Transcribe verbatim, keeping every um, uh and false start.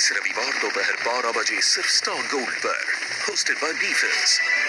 इस रविवार दोपहर बारह बजे सिर्फ स्टार गोल्ड पर, होस्टेड बाय बीफिल्स।